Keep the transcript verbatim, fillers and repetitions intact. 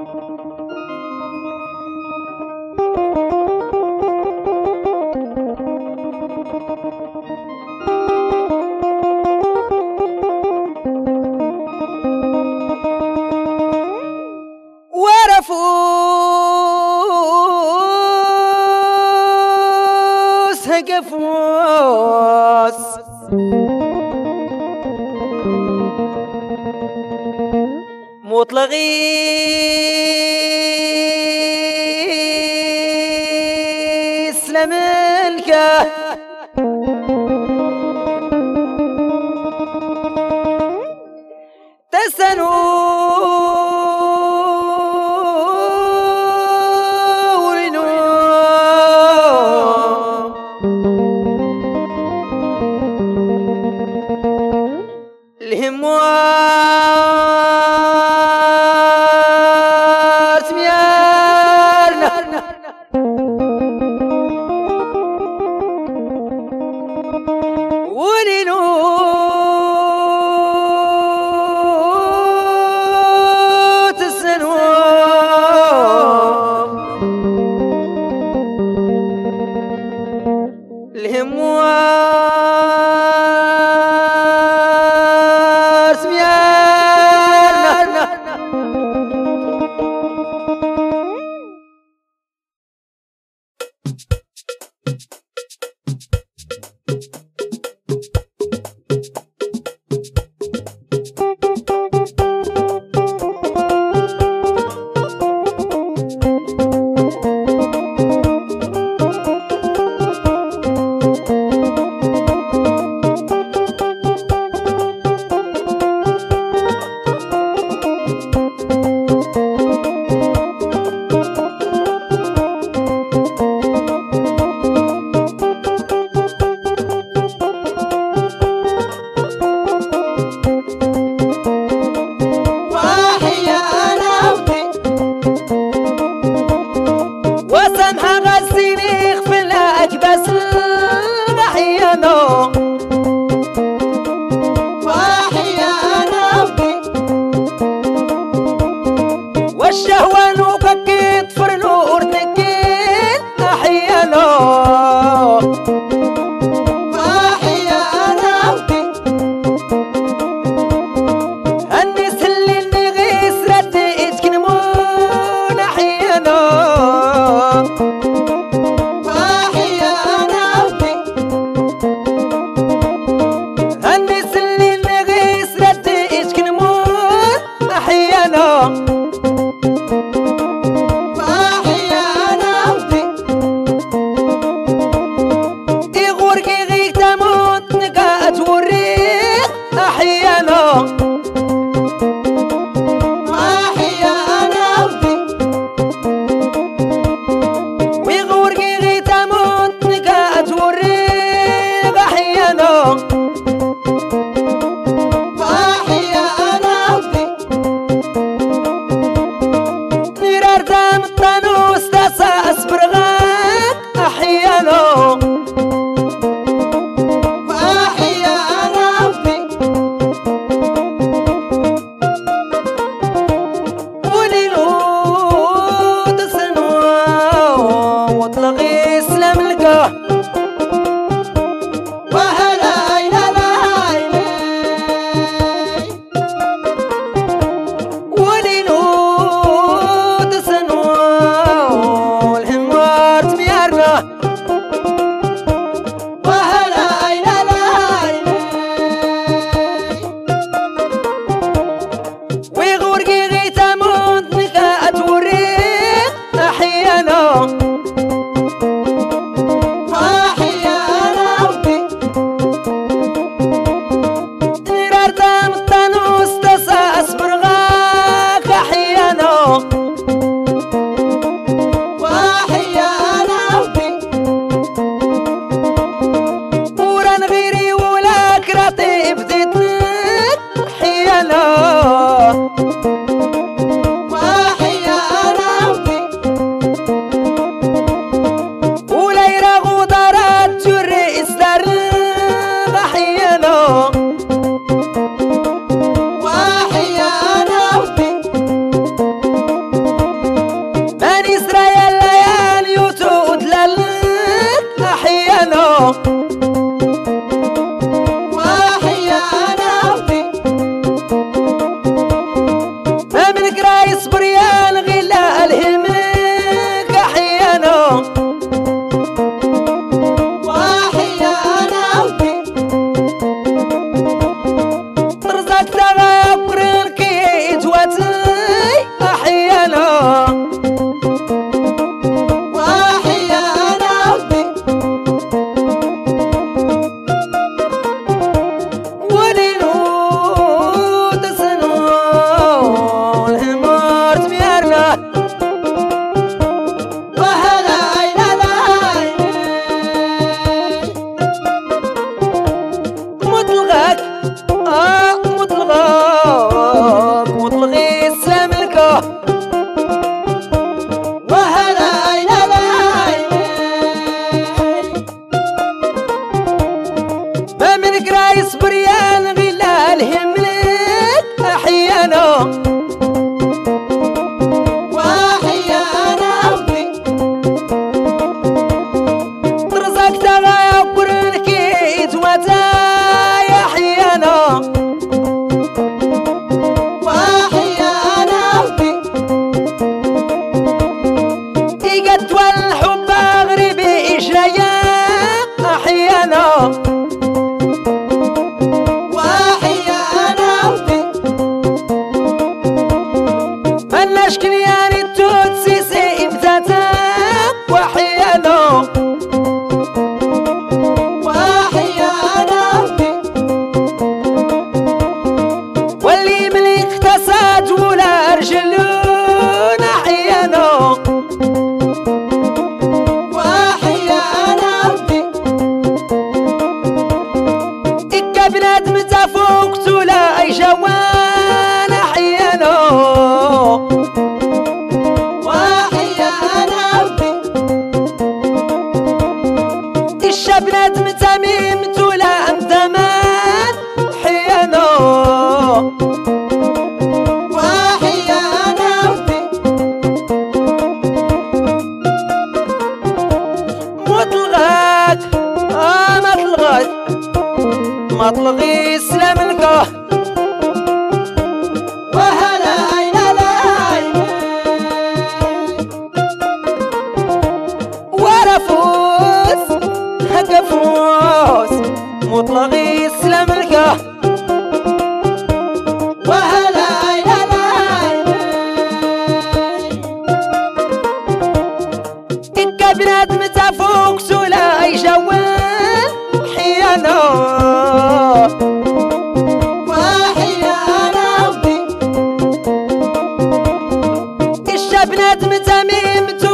ورفوس هقفوس مطلقي اسلام الكه الهموات ميارنا ولينو تسنوم الهموات ميارنا والشهوة نوكك طفر نور نكين أحيانا فاحيا أنا ودي الناس اللي نغيس رديت كنمون أحيانا فاحيا أنا ودي الناس اللي نغيس رديت كنمون أحيانا يصبر يا الغلا الهمك أحيانا وأحيانا رزقك تغير الكيت واتي أحيانا مطلقك آه مطلقك مطلقي السلام لك وهلا أين العين ما منك راه يصبر يا الغلا الهم لك أحيانا وأحيانا رزقك تغير الكيت وتا والحب غريبي إجايا أحيانا وأحيانا مناش كنياني التوتسي سيب ذاتا وأحيانا وأحيانا واللي ملي اقتصاد ولا رجلون أحيانا بنادم تفوق تولا اي جوان احيانا واحيانا الشاب بنادم تميم تولا امتمان حيانا واحيانا مطلقك اه مطلقك مطلقي السلام لك وهلا أين العين ورفوس هكفوس مطلقي السلام لك وهلا أين العين إكا بنادم تفوق سولا أي جوان حيانا وأحيانا الشاب نادم تميم